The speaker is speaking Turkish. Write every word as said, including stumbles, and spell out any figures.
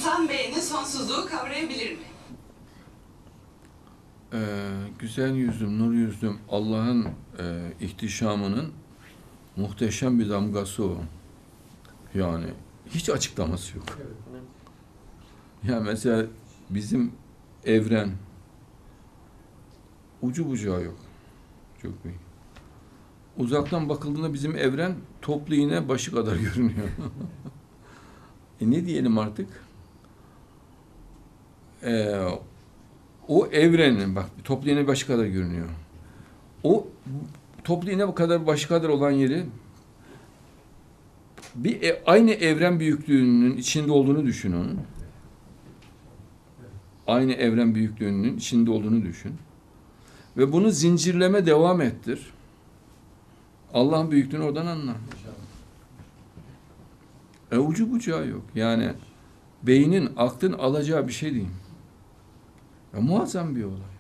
İnsan beyni sonsuzluğu kavrayabilir mi? Ee, güzel yüzlüm, nur yüzlüm, Allah'ın e, ihtişamının muhteşem bir damgası o. Yani hiç açıklaması yok. Ya mesela bizim evren ucu bucağı yok. Çok büyük. Uzaktan bakıldığında bizim evren toplu iğne başı kadar görünüyor. e ne diyelim artık? Ee, o evrenin, bak toplu iğne başı kadar görünüyor. O toplu iğne bu kadar başı kadar olan yeri bir e, aynı evren büyüklüğünün içinde olduğunu düşün onun. Aynı evren büyüklüğünün içinde olduğunu düşün. Ve bunu zincirleme devam ettir. Allah'ın büyüklüğünü oradan anla. E ucu bucağı yok. Yani beynin, aklın alacağı bir şey değil. Ya, muazzam bir olay.